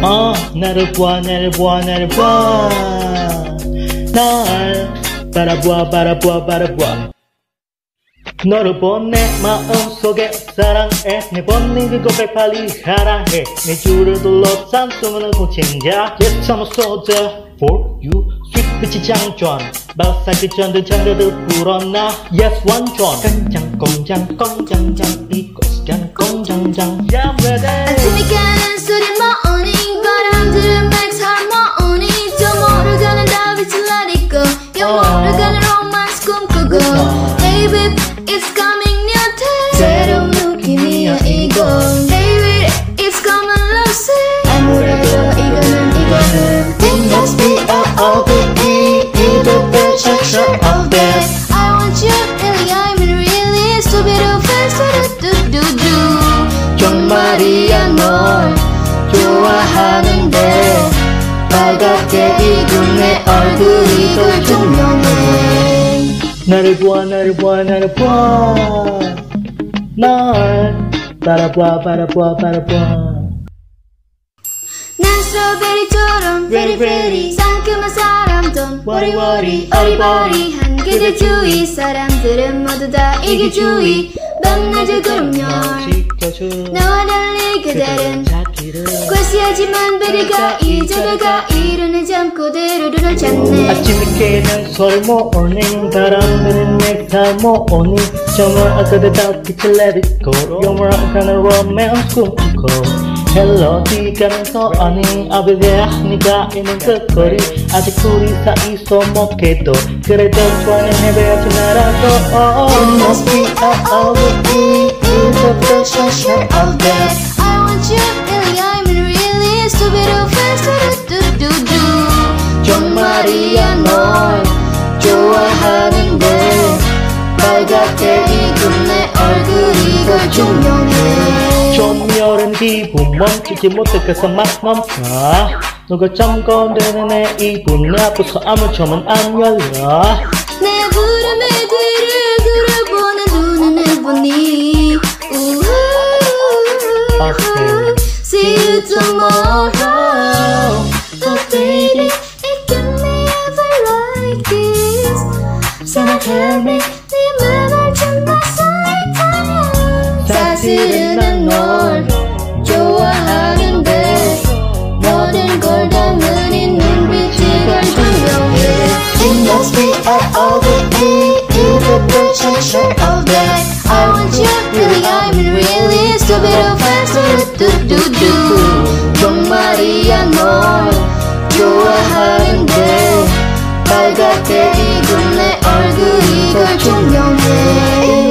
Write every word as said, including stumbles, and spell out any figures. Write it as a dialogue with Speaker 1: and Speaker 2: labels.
Speaker 1: 어 나를 보아 나를 보아 나를 보아 날 바라보아 바라보아 바라보아 너를 본 내 마음속에 사랑해 내 본능 그것을 빨리 하라 해 내 줄을 둘러싼 수많은 공칭자 Yes I'm a soldier for you sweet 빛이 장전 바삭이 전든 장르를 불어나 Yes 완전 간장 공장 공장장 이곳간 공장장 Yeah I'm ready
Speaker 2: 아침이 깨는 소리 morning 바람들은 max harmony 저 모르가는 답이 let it go 여 모르가는 romance 꿈꾸고 Hey babe it's coming new day 새로운 느낌이야 이건 Hey babe it's coming loose 아무래도 이거는 이거는 It must be all the E the best section of that I want you really I mean really stupid offense do do do 정말이야 널 좋아하는데 빨갛게 익은 내 얼굴이 더 투명해
Speaker 1: 나를 보아 나를 보아 나를 보아 날 바라보아 바라보아 바라보아
Speaker 2: 난 스트로베리처럼 very very 상큼한 사람 Don't worry worry 어리버리한 그대 주위 사람들은 모두 다 이기주의 밤낮을 그럼요 나와 달리 그들은 과시하지만 베리가 잊어다가 이루는 잠꼬대로 눈을 찾네
Speaker 1: 아침에 깨는 소리 morning 바람드는 넥타이 morning 정말 아까도 다 빛을 let it go 영원한 romance 꿈꾸고 헬로디 가면서 아니 I'll be there 네가 있는 그 거리 아직 우리 사이 소목해도 그래도 좋아하는 해봐야지 나라고
Speaker 2: It must be all the E the best section of that I want you really I mean really stupid offense do do do
Speaker 1: 정말이야 널 좋아하는데
Speaker 2: 빨갛게 익은 내 얼굴이 더 투명해
Speaker 1: 조미열은 기분 멈추지 못해서 막 넘쳐 누가 잠궈대는 내 이분 내 앞에서 아무처럼 안 열려
Speaker 2: 내 부름에 귀를 들어보는 눈은 해보니 우후
Speaker 1: Okay.
Speaker 2: See you tomorrow Oh baby it can be ever like this 생각해내 네 맘을 정말 설탕해 사실은 난 널 좋아하는데 모든 걸 담은 이 눈빛이 걸 투명해 It must be all the E the best section of that I want you really I mean really stupid offense do do do 정말이야 널 좋아하는데 빨갛게 익은 내 얼굴이 걸 투명해